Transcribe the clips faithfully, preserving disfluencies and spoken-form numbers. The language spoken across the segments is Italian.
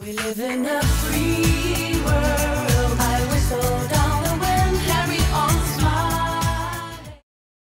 We live in a free world. I whistle down the wind, carry on smiling.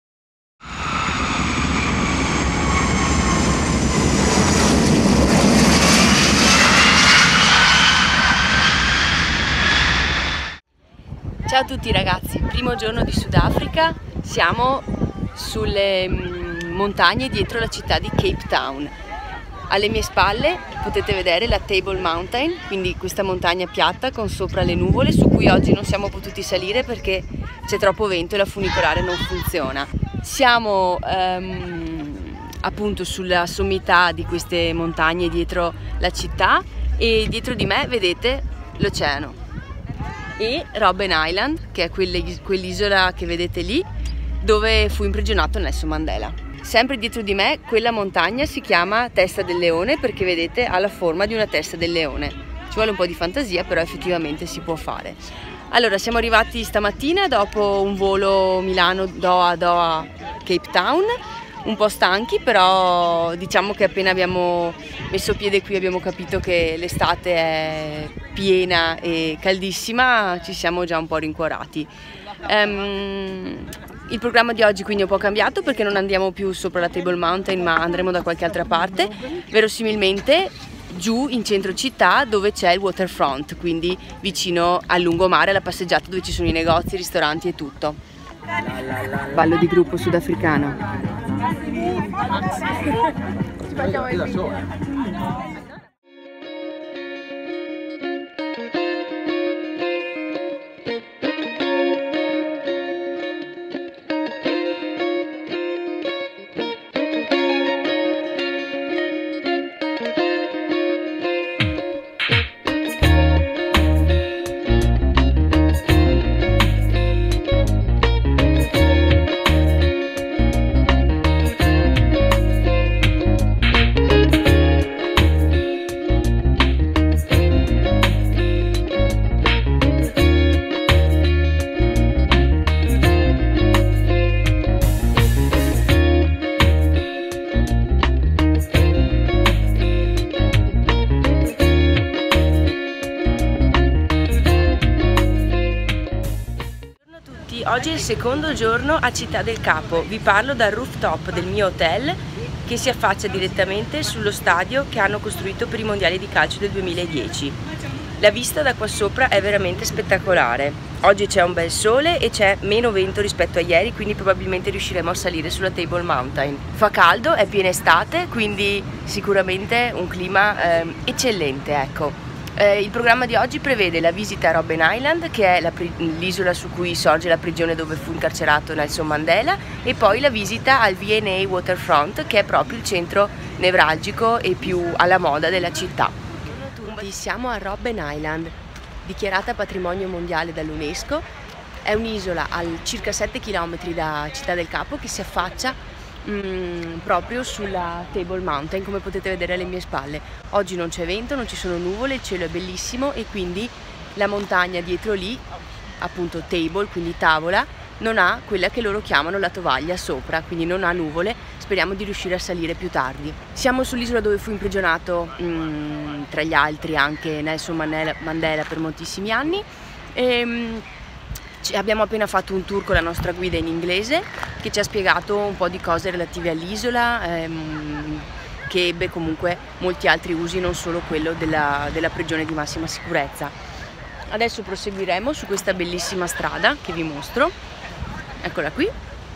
Ciao a tutti ragazzi, primo giorno di Sudafrica, siamo sulle montagne dietro la città di Cape Town. Alle mie spalle potete vedere la Table Mountain, quindi questa montagna piatta con sopra le nuvole su cui oggi non siamo potuti salire perché c'è troppo vento e la funicolare non funziona. Siamo um, appunto sulla sommità di queste montagne dietro la città e dietro di me vedete l'oceano e Robben Island, che è quell'isola che vedete lì dove fu imprigionato Nelson Mandela. Sempre dietro di me quella montagna si chiama Testa del Leone perché vedete ha la forma di una testa del leone. Ci vuole un po' di fantasia, però effettivamente si può fare. Allora, siamo arrivati stamattina dopo un volo Milano-Doha, Doha-Cape Town, un po' stanchi, però diciamo che appena abbiamo messo piede qui abbiamo capito che l'estate è piena e caldissima, ci siamo già un po' rincuorati. Um, il programma di oggi quindi è un po' cambiato perché non andiamo più sopra la Table Mountain ma andremo da qualche altra parte, verosimilmente giù in centro città dove c'è il waterfront, quindi vicino al lungomare, alla passeggiata dove ci sono i negozi, i ristoranti e tutto. Ballo di gruppo sudafricano. Oggi è il secondo giorno a Città del Capo, vi parlo dal rooftop del mio hotel che si affaccia direttamente sullo stadio che hanno costruito per i mondiali di calcio del duemiladieci. La vista da qua sopra è veramente spettacolare, oggi c'è un bel sole e c'è meno vento rispetto a ieri, quindi probabilmente riusciremo a salire sulla Table Mountain. Fa caldo, è piena estate, quindi sicuramente un clima eh, eccellente, ecco. Eh, il programma di oggi prevede la visita a Robben Island, che è l'isola su cui sorge la prigione dove fu incarcerato Nelson Mandela, e poi la visita al V and A Waterfront, che è proprio il centro nevralgico e più alla moda della città. Buongiorno a tutti, siamo a Robben Island, dichiarata patrimonio mondiale dall'UNESCO. È un'isola a circa sette chilometri da Città del Capo che si affaccia Mm, proprio sulla Table Mountain, come potete vedere alle mie spalle. Oggi non c'è vento, non ci sono nuvole, il cielo è bellissimo e quindi la montagna dietro lì, appunto table, quindi tavola, non ha quella che loro chiamano la tovaglia sopra, quindi non ha nuvole. Speriamo di riuscire a salire più tardi. Siamo sull'isola dove fu imprigionato mm, tra gli altri anche Nelson Mandela, Mandela per moltissimi anni. E, abbiamo appena fatto un tour con la nostra guida in inglese che ci ha spiegato un po' di cose relative all'isola, ehm, che ebbe comunque molti altri usi, non solo quello della, della prigione di massima sicurezza. Adesso proseguiremo su questa bellissima strada che vi mostro, eccola qui,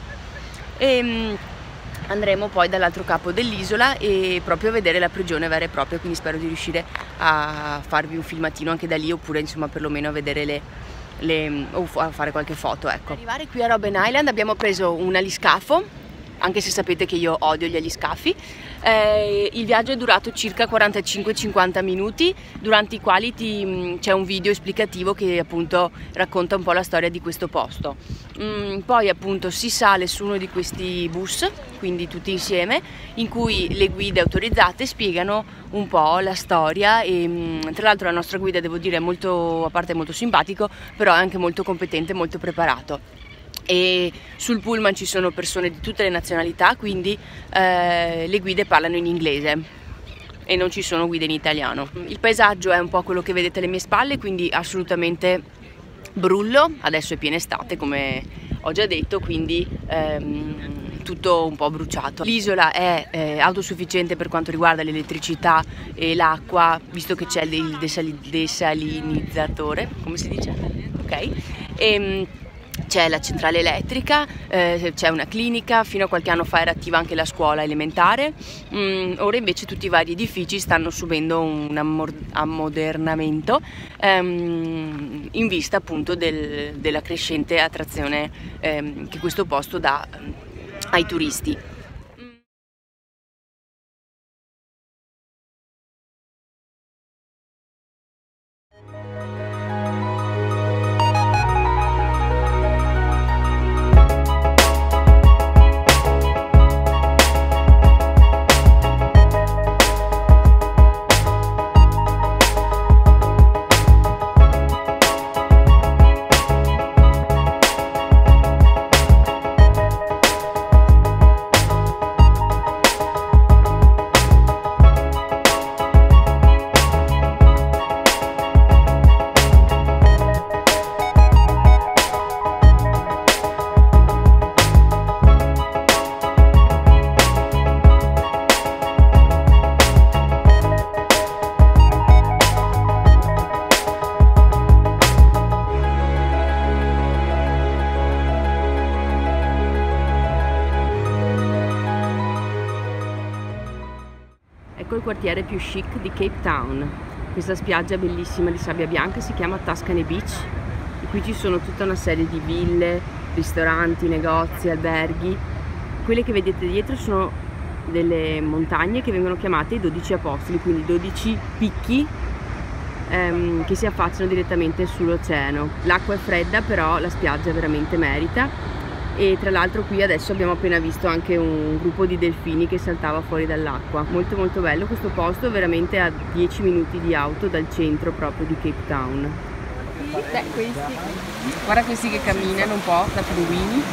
e andremo poi dall'altro capo dell'isola e proprio a vedere la prigione vera e propria, quindi spero di riuscire a farvi un filmatino anche da lì, oppure insomma perlomeno a vedere le Le, o a fare qualche foto, ecco. Per arrivare qui a Robben Island abbiamo preso un aliscafo, anche se sapete che io odio gli aliscafi. Eh, il viaggio è durato circa quarantacinque cinquanta minuti, durante i quali c'è un video esplicativo che appunto racconta un po' la storia di questo posto. Mm, poi appunto si sale su uno di questi bus, quindi tutti insieme, in cui le guide autorizzate spiegano un po' la storia e tra l'altro la nostra guida, devo dire, è molto, a parte molto simpatico, però è anche molto competente e molto preparato. E sul pullman ci sono persone di tutte le nazionalità, quindi eh, le guide parlano in inglese e non ci sono guide in italiano. Il paesaggio è un po' quello che vedete alle mie spalle, quindi assolutamente brullo, adesso è piena estate come ho già detto, quindi ehm, tutto un po' bruciato. L'isola è eh, autosufficiente per quanto riguarda l'elettricità e l'acqua, visto che c'è il desali desalinizzatore, come si dice? Ok. E, c'è la centrale elettrica, eh, c'è una clinica, fino a qualche anno fa era attiva anche la scuola elementare, mm, ora invece tutti i vari edifici stanno subendo un ammodernamento ehm, in vista appunto del, della crescente attrazione ehm, che questo posto dà ai turisti. Ecco il quartiere più chic di Cape Town. Questa spiaggia bellissima di sabbia bianca si chiama Tuscany Beach e qui ci sono tutta una serie di ville, ristoranti, negozi, alberghi. Quelle che vedete dietro sono delle montagne che vengono chiamate i dodici apostoli, quindi dodici picchi ehm, che si affacciano direttamente sull'oceano. L'acqua è fredda, però la spiaggia veramente merita. E tra l'altro qui adesso abbiamo appena visto anche un gruppo di delfini che saltava fuori dall'acqua. Molto molto bello questo posto, veramente a dieci minuti di auto dal centro proprio di Cape Town. Beh, questi, guarda questi che camminano un po' da pinguini.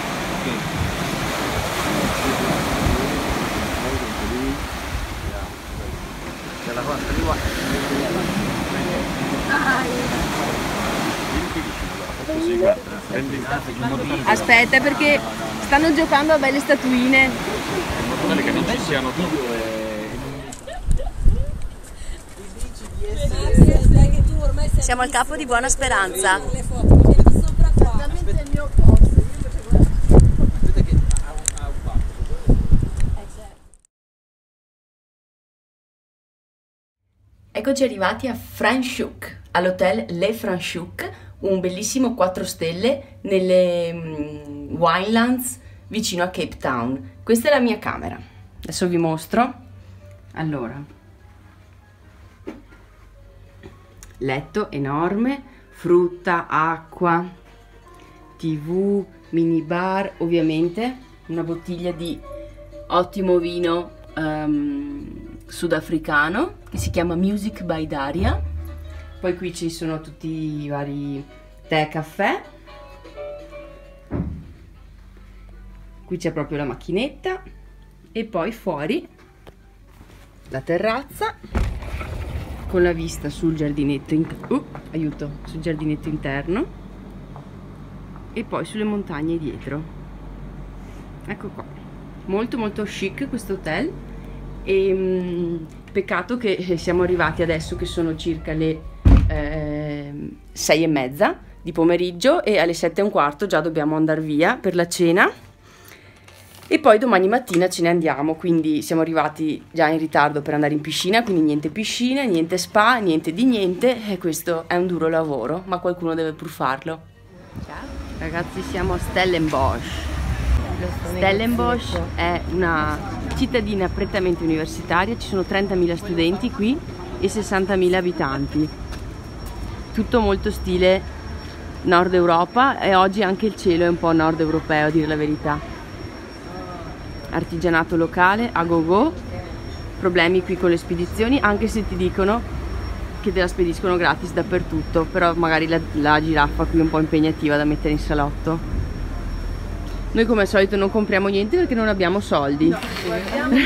Aspetta, perché stanno giocando a belle statuine. Che non ci siano Siamo al Capo di Buona Speranza. Eccoci arrivati a Franschhoek, all'hotel Le Franschhoek, un bellissimo quattro stelle nelle um, Winelands vicino a Cape Town. Questa è la mia camera. Adesso vi mostro. Allora, letto enorme, frutta, acqua, tv, minibar, ovviamente una bottiglia di ottimo vino um, sudafricano che si chiama Music by Daria. Poi qui ci sono tutti i vari tè, caffè. Qui c'è proprio la macchinetta e poi fuori la terrazza con la vista sul giardinetto in... uh, aiuto, sul giardinetto interno e poi sulle montagne dietro. Ecco qua, molto molto chic questo hotel e mh, peccato che siamo arrivati adesso che sono circa le eh, sei e mezza di pomeriggio e alle sette e un quarto già dobbiamo andare via per la cena e poi domani mattina ce ne andiamo, quindi siamo arrivati già in ritardo per andare in piscina, quindi niente piscina, niente spa, niente di niente e questo è un duro lavoro, ma qualcuno deve pur farlo. Ciao ragazzi, siamo a Stellenbosch. Stellenbosch è una cittadina prettamente universitaria, ci sono trentamila studenti qui e sessantamila abitanti, tutto molto stile nord Europa e oggi anche il cielo è un po' nord europeo a dire la verità. Artigianato locale a go go, problemi qui con le spedizioni, anche se ti dicono che te la spediscono gratis dappertutto, però magari la, la giraffa qui è un po' impegnativa da mettere in salotto. Noi come al solito non compriamo niente perché non abbiamo soldi. No,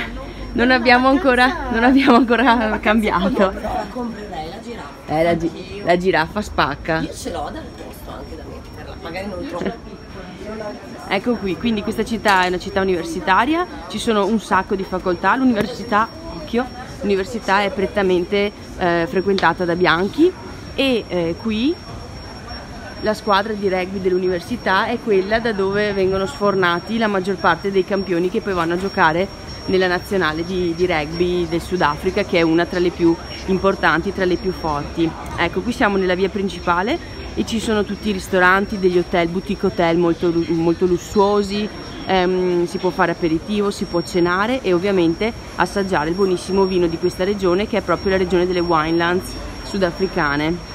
non abbiamo ancora, non abbiamo ancora cambiato. Però la comprerei la giraffa. Eh, la, gi la giraffa spacca. Io ce l'ho dal posto anche da metterla, magari non troppo. Ecco qui, quindi questa città è una città universitaria, ci sono un sacco di facoltà, l'università, occhio, l'università è prettamente eh, frequentata da bianchi e eh, qui la squadra di rugby dell'università è quella da dove vengono sfornati la maggior parte dei campioni che poi vanno a giocare nella nazionale di, di rugby del Sudafrica, che è una tra le più importanti, tra le più forti. Ecco, qui siamo nella via principale e ci sono tutti i ristoranti, degli hotel, boutique hotel molto, molto lussuosi, ehm, si può fare aperitivo, si può cenare e ovviamente assaggiare il buonissimo vino di questa regione, che è proprio la regione delle Winelands sudafricane.